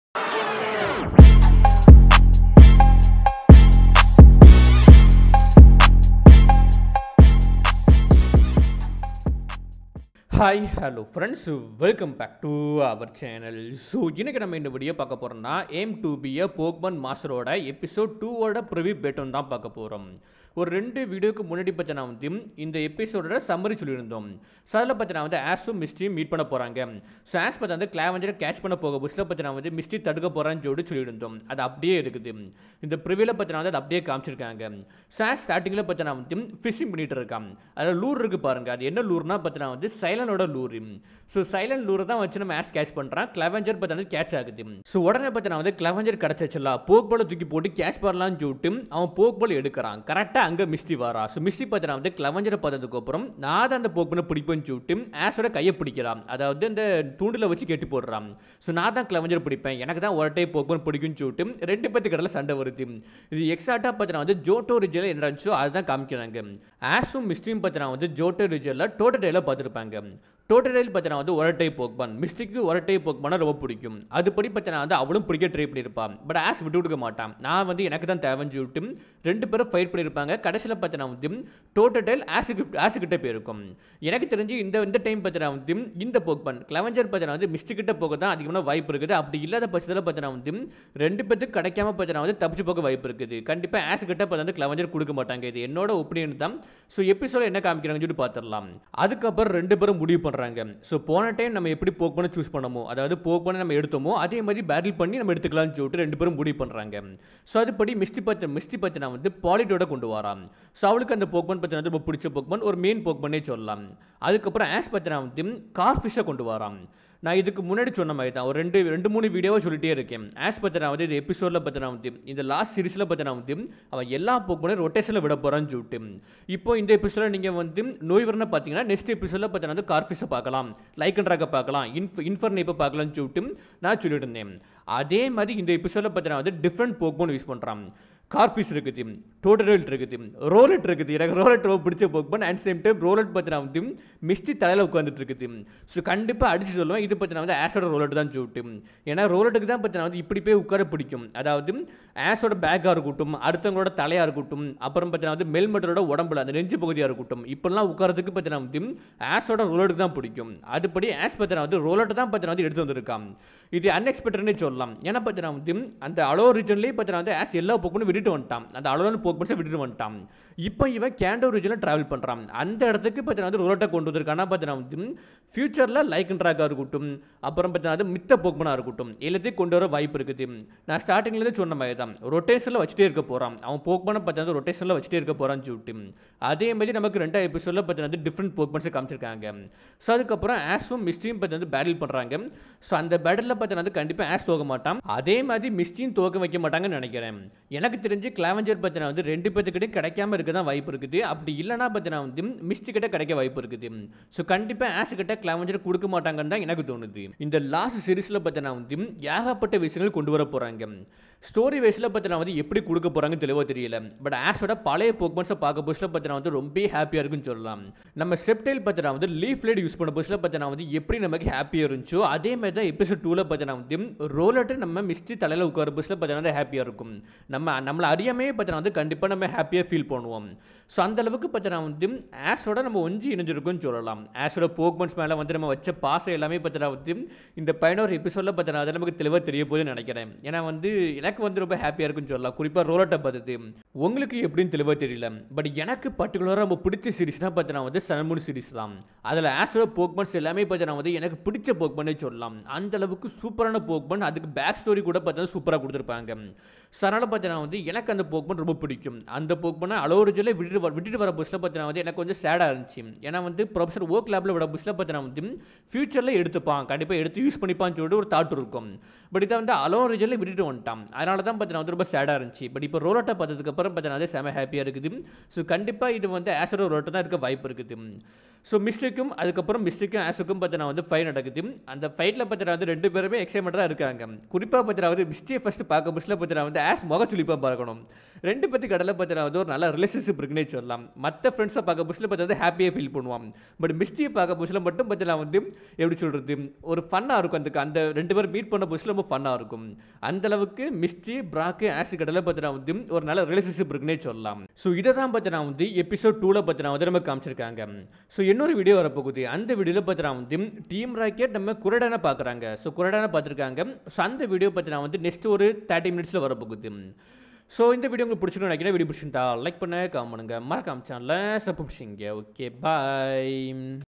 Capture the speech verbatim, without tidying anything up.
Hi, hello friends, welcome back to our channel. So, இன்னைக்கு நம்ம இந்த வீடியோ பார்க்க போறோம்னா aim to be a Pokemon Master ஓட எபிசோட் டூ ஓட ப்ரிவ்யூ பேட்டன் தான் பார்க்க போறோம். ஒரு ரெண்டு வீடியோக்கு முன்னாடி பத்தி நான் வந்து இந்த எபிசோடோட சம்மரி சொல்லியிருந்தோம். ஸோ அதில் பற்றி நான் வந்து ஆஸும் மிஸ்டியும் மீட் பண்ண போகிறாங்க. ஸோ ஆஸ் பற்றி வந்து கிளாவெஞ்சரை கேட்ச் பண்ண போக புஷில் பற்றி நான் வந்து மிஸ்டி தடுக்க போகிறான்னு சொல்லி சொல்லியிருந்தோம். அது அப்படியே இருக்குது. இந்த ப்ரிவியூவில் பற்றி நான் வந்து அது அப்படியே காமிச்சிருக்காங்க. ஸோ ஆஸ் ஸ்டார்டிங்கில் பற்றி நான் வந்து ஃபிஷிங் பண்ணிட்டு இருக்கான். அதில் லூர் இருக்குது பாருங்கள். அது என்ன லூர்னா பற்றி நான் வந்து சைலனோட லூர். ஸோ சைலண்ட் லூரை தான் வச்சு நம்ம ஆஸ் கேட்ச் பண்ணுறான். கிளாவெஞ்சர் பற்றி வந்து கேட்ச் ஆகுது. ஸோ உடனே பற்றி நான் வந்து கிளாவெஞ்சர் கிடச்சிச்சல போக் பாலை தூக்கி போட்டு கேட்ச் பண்ணலான்னு சொல்லிட்டு அவன் போக் பால் எடுக்கிறான். கரெக்டாக அங்கே மிஸ்டி வரா. ஸோ மிஸ்டி பற்றி நான் வந்து கிளாவெஞ்சரை பார்த்ததுக்கு அப்புறம் நான் தான் அந்த போக் பண்ண பிடிப்பேன்னு சொல்லிட்டு ஆஸோட கையை பிடிக்கிறான். அதாவது அந்த தூண்டில் வச்சு கெட்டி போடுறான். ஸோ நான் தான் கிளாவெஞ்சர் பிடிப்பேன், எனக்கு தான் ஒரு டைப் போக் பண்ண பிடிக்கும்னு சொல்லிட்டு ரெண்டு பேருக்கு கடல சண்டை வருது. இது எக்ஸாக்டாக பார்த்து நான் வந்து ஜோட்டோ ரிஜில் என்ன இருந்துச்சோ அதுதான் காமிக்கிறாங்க. ஆஸும் மிஸ்டியும் பார்த்து நான் வந்து ஜோட்டோ ரிஜில் டோட்டடையில் பார்த்துருப்பாங்க. டோட்டடைல் பார்த்து நான் வந்து ஒரு டைப் போக்பான், மிஸ்டிக்கு ஒரு டைப் போக்பானா ரொம்ப பிடிக்கும். அதுபடி பார்த்து நான் வந்து அவளும் பிடிக்க ட்ரை பண்ணியிருப்பான். பட் ஆஸ் விட்டு கொடுக்க மாட்டான். நான் வந்து எனக்கு தான் தேவைன்னு சொல்லிட்டு ரெண்டு பேரும் ஃபைட் பண்ணியிருப்பாங்க. கடைசியில் பார்த்து நான் வந்து டோட்டடைல் ஆஸுக்கு ஆஸுக்கிட்ட போயிருக்கும். எனக்கு தெரிஞ்சு இந்த இந்த டைம் பார்த்து நான் வந்து இந்த போக்பான் கிளாவெஞ்சர் பார்த்து நான் வந்து மிஸ்டிக்கிட்ட போக தான் அதிகமான வாய்ப்பு இருக்குது. அப்படி இல்லாத பட்சத்தில் பார்த்து நான் வந்து ரெண்டு பேருக்கு கிடைக்காம பார்த்து நான் வந்து தப்பிச்சு போக வாய்ப்பு இருக்குது. கண்டிப்பாக ஆஸுக்கிட்ட பார்த்து வந்து கிளாவெஞ்சர் கொடுக்க மாட்டாங்க. இது என்னோட ஒப்பீனியன் தான். ஸோ எபிசோட என்ன காமிக்கிறாங்கன்னு சொல்லிட்டு பார்த்துடலாம். அதுக்கப்புறம் ரெண்டு பேரும் முடிவு பண்ணுறாங்க. ஸோ போன டைம் நம்ம எப்படி போக் பண்ண சூஸ் பண்ணமோ, அதாவது போக் பண்ண நம்ம எடுத்தோமோ அதே மாதிரி பேட்டில் பண்ணி நம்ம எடுத்துக்கலாம்னு சொல்லிட்டு ரெண்டு பேரும் முடிவு பண்ணுறாங்க. ஸோ அதுபடி மிஸ்டி பற்றி மிஸ்டி பற்றி நான் வந்து பாலிட்டோட கொண்டு வரான். ஸோ அவளுக்கு அந்த போக்மன் பற்றி வந்து ரொம்ப பிடிச்ச போக்மன் ஒரு மெயின் போக்மனே சொல்லலாம். அதுக்கப்புறம் ஆஸ் பற்றி நான் வந்து கார்ஃபிஷை கொண்டு வரான். நான் இதுக்கு முன்னாடி சொன்ன மாதிரி தான் ஒரு ரெண்டு ரெண்டு மூணு வீடியோவை சொல்லிட்டே இருக்கேன். ஆஸ் பற்றி நான் வந்து இது எபிசோடில் பற்றி நான் வந்து இந்த லாஸ்ட் சீரீஸில் பற்றி நான் வந்து அவன் எல்லா போக்குமனையும் ரொட்டேஷனில் விட போகிறான்னு சொல்லிட்டு இப்போ இந்த எபிசோடில் நீங்கள் வந்து நோய் வரணும்னு பார்த்தீங்கன்னா நெக்ஸ்ட் எபிசோடில் பற்றி நான் வந்து கார்ஃபிஷை பார்க்கலாம், லைக் அண்ட் ட்ராக்கை பார்க்கலாம், இன்ஃப் இன்ஃபர்னேப்பை பார்க்கலாம்னு சொல்லிட்டு நான் சொல்லிட்டு இருந்தேன். அதே மாதிரி இந்த எபிசோடில் பற்றி நான் வந்து டிஃப்ரெண்ட் போக்மோன் யூஸ் பண்ணுறான். கார்ஃபிஷ் இருக்குது, டோட்டடைல் இருக்குது, ரோலட் இருக்குது. எனக்கு ரோலட் ரொம்ப பிடிச்ச Pokemon. And same time Rowlet பற்றி நான் வந்து மிஸ்டி தலையில் உட்காந்துட்டு இருக்குது. ஸோ கண்டிப்பாக அடிச்சு சொல்லுவேன் இது பற்றி நான் வந்து ஆஸோட ரோலட் தான் சொல்லிட்டு. ஏன்னா ரோலட்டுக்கு தான் பற்றி நான் வந்து இப்படி போய் உட்கார பிடிக்கும். அதாவது ஆஸோட பேக்காக இருக்கட்டும், அடுத்தவங்களோட தலையாக இருக்கட்டும், அப்புறம் பற்றி நான் வந்து மெல்மட்டரோட உடம்புல அந்த நெஞ்சு பகுதியாக இருக்கட்டும், இப்பெல்லாம் உட்காரத்துக்கு பற்றி நான் வந்து ஆஸோட ரோலட்டுக்கு தான் பிடிக்கும். அதுபடி ஆஸ் பற்றி நான் வந்து ரோலட்டை தான் பற்றி நான் வந்து எடுத்து வந்திருக்கான். இது அன்எக்ஸ்பெக்டட்னே சொல்லலாம். ஏன்னா பற்றி நான் வந்து அந்த அலோ ரீஜன்லேயே பற்றி நான் வந்து ஆஸ் எல்லா போக்குன்னு விட்டுட்டு வந்துட்டான். அந்த அலோன்னு போக்கு விட்டுட்டு வந்துட்டான். இப்போ இவன் கேண்டோ ரீஜனில் ட்ராவல் பண்ணுறான். அந்த இடத்துக்கு பற்றி நான் வந்து ரோலட்டை கொண்டு வந்திருக்கானா பற்றி நான் வந்து ஃபியூச்சரில் லைக் அண்ட் ட்ராக்காக இருக்கட்டும், அப்புறம் பற்றி வந்து மித்த போக்குமனாக இருக்கட்டும், எல்லாத்தையும் கொண்டு வர வாய்ப்பு இருக்குது. நான் ஸ்டார்டிங்லேருந்து சொன்ன மாதிரி தான் ரொட்டேஷனில் வச்சுட்டே இருக்க போகிறான். அவன் போக்குமனை பற்றி வந்து ரொட்டேஷனில் வச்சுட்டே இருக்க போகிறான்னு சொல்லிட்டு அதே மாதிரி நமக்கு ரெண்டாவது எபிசோடில் பற்றி வந்து டிஃப்ரெண்ட் போக்குமன்ஸை காமிச்சிருக்காங்க. ஸோ அதுக்கப்புறம் ஆஸும் மிஸ்டியும் பற்றி வந்து பேட்டில் பண்ணுறாங்க. ஸோ அந்த பேட்டில் பற்றி வந்து கண்டிப்பாக ஆஸ் தோக்க மாட்டான். அதே மாதிரி மிஸ்டியும் தோக்க வைக்க மாட்டாங்கன்னு நினைக்கிறேன். எனக்கு தெரிஞ்சு கிளாவெஞ்சர் பற்றி நான் வந்து ரெண்டு பேர்த்துக்கிட்டே கிடைக்காம இருக்க தான் வாய்ப்பு இருக்குது. அப்படி இல்லைனா பற்றி நான் வந்து மிஸ்டி கிட்ட கிடைக்க வாய்ப்பு இருக்குது. ஸோ கண்டிப்பாக ஆஸ் கிட்ட கிளாவெஞ்சர் கொடுக்க மாட்டாங்கன்னு தான் எனக்கு தோணுது. இந்த லாஸ்ட் சீரீஸில் பற்றி நான் வந்து ஏகப்பட்ட விஷயங்கள் கொண்டு வர போகிறாங்க. ஸ்டோரி வைஸில் பற்றி நான் வந்து எப்படி கொடுக்க போகிறாங்கன்னு தெளிவாக தெரியல. பட் ஆஸோட பழைய போக்மன்ஸை பார்க்க புஷில் பற்றி நான் வந்து ரொம்ப ஹாப்பியாக இருக்குன்னு சொல்லலாம். நம்ம செப்டைல் பற்றி நான் வந்து லீஃப் லைட் யூஸ் பண்ண புஷில் பற்றி நான் வந்து எப்படி நமக்கு ஹாப்பியாக இருந்துச்சோ அதே மாதிரி தான் எபிசோட் டூவில் பற்றி நான் வந்து ரோலட்டு நம்ம மிஸ்டி தலையில் உட்கார புஷில் பற்றி வந்து ஹாப்பியாக இருக்கும். நம்ம நம்மளை அறியாமே பற்றி நான் வந்து கண்டிப்பாக நம்ம ஹாப்பியாக ஃபீல் பண்ணுவோம். ஸோ அந்தளவுக்கு பற்றி நான் வந்து ஆஸோட நம்ம ஒஞ்சி இணைஞ்சிருக்குன்னு சொல்லலாம். ஆஸோட போக்மன்ஸ் மேலே வந்து நம்ம வச்ச பாசம் எல்லாமே பற்றி நான் வந்து இந்த பதினோரு எபிசோடில் பற்றி நான் அதை நமக்கு தெளிவாக தெரிய போகுதுன்னு நினைக்கிறேன். ஏன்னா வந்து எனக்கு வந்து ரொம்ப ஹாப்பியாக இருக்குன்னு சொல்லலாம். குறிப்பாக ரோலட்டை பார்த்துட்டு உங்களுக்கு எப்படின்னு தெளிவாக தெரியல. பட் எனக்கு பர்டிகுலராக ரொம்ப பிடிச்ச சீரிஸ்னால் பார்த்து நான் வந்து சன்மூன் சீரிஸ் தான். அதில் ஆஸோட போக்மன்ஸ் எல்லாமே பார்த்து நான் வந்து எனக்கு பிடிச்ச போக்மன்னே சொல்லலாம். அந்த அளவுக்கு சூப்பரான போக்மன், அதுக்கு பேக் ஸ்டோரி கூட பார்த்தா சூப்பராக கொடுத்துருப்பாங்க. ஸோ அதனால் பார்த்து நான் வந்து எனக்கு அந்த போக்மன் ரொம்ப பிடிக்கும். அந்த போக்மனை அலோரிஜில் விட்டுட்டு விட்டுட்டு வர புஷில் பார்த்து நான் வந்து எனக்கு கொஞ்சம் சேடாக இருந்துச்சு. ஏன்னா வந்து ப்ரொஃபஸர் ஓக் லேபில் விட புஷில் பார்த்து நான் வந்து ஃபியூச்சரில் எடுத்துப்பான், கண்டிப்பாக எடுத்து யூஸ் பண்ணிப்பான்னு சொல்லிட்டு ஒரு தாட் இருக்கும். பட் இதை வந்து அலோரிஜில் விட்டுட்டு வந்துட்டான். அதனால தான் பார்த்து நான் வந்து ரொம்ப சேடாக இருந்துச்சு. பட் இப்போ ரோலட்டை பார்த்ததுக்கப்புறம் பார்த்து நான் வந்து செம ஹாப்பியாக இருக்குது. ஸோ கண்டிப்பாக இது வந்து ஆஸோட ரோலட்டை தான் இருக்க வாய்ப்பு இருக்குது. ஸோ மிஸ்டிக்கும் அதுக்கப்புறம் மிஸ்டிக்கும் ஆஸுக்கும் பார்த்து நான் வந்து ஃபைட் நடக்குது. அந்த ஃபைட்டில் பார்த்து நான் வந்து ரெண்டு பேருமே எக்ஸைட்மெண்ட்டாக இருக்காங்க. குறிப்பாக பார்த்து நான் வந்து மிஸ்டியை ஃபஸ்ட்டு பார்க்க புஷில் பார்த்து நான் வந்து ஆஸ் முக சுழிப்பான் பார்க்கணும். ரெண்டு பேத்துக்கு கடலை பார்த்தீங்கன்னா வந்து ஒரு நல்ல ரிலேஷன்ஷிப் இருக்குன்னே சொல்லலாம். மற்ற ஃப்ரெண்ட்ஸை பார்க்க புதுசில் பார்த்தா வந்து ஹாப்பியாக ஃபீல் பண்ணுவான். பட் மிஸ்டியை பார்க்க புதுசில் மட்டும் பார்த்தீங்கன்னா வந்து எப்படி சொல்கிறது, ஒரு ஃபன்னாக இருக்கும். அந்த அந்த ரெண்டு பேரும் மீட் பண்ண புதுசில் ரொம்ப ஃபன்னாக இருக்கும். அந்தளவுக்கு மிஸ்டி பிராக்கு ஆஷ் கடலை பார்த்தீங்கன்னா வந்து ஒரு நல்ல ரிலேஷன்ஷிப் இருக்குன்னே சொல்லலாம். ஸோ இதை தான் பார்த்தீங்கன்னா வந்து எபிசோட் டூவில் பார்த்தீங்கன்னா வந்து நம்ம காமிச்சிருக்காங்க. ஸோ இன்னொரு வீடியோ வரப்போகுது. அந்த வீடியோவில் பார்த்தீங்கன்னா வந்து டீம் ராக்கெட் நம்ம குரடான பார்க்குறாங்க. ஸோ குரடான பார்த்துருக்காங்க. ஸோ அந்த வீடியோ பார்த்தீங்கன்னா வந்து நெக்ஸ்ட் ஒரு தேர்ட்டி மினிட்ஸில் வரப்போகுது. ஸோ இந்த வீடியோ உங்களுக்கு பிடிச்சிருக்கணும் நினைக்கிறேன். வீடியோ பிடிச்சிருந்தா லைக் பண்ண, கமெண்ட் பண்ணுங்க, மறக்காம சேனலை சப்ஸ்கிரைப் பண்ணுங்க. ஓகே, பாய்.